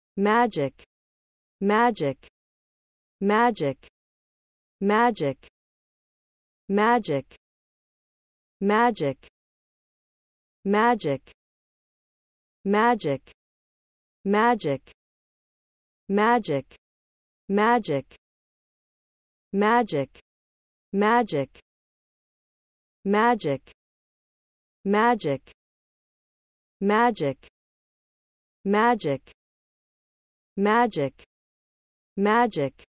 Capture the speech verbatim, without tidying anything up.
magic, magic, magic, magic, magic, magic, magic, magic, magic, magic, magic, magic, magic, magic, magic, magic, magic, magic, magic,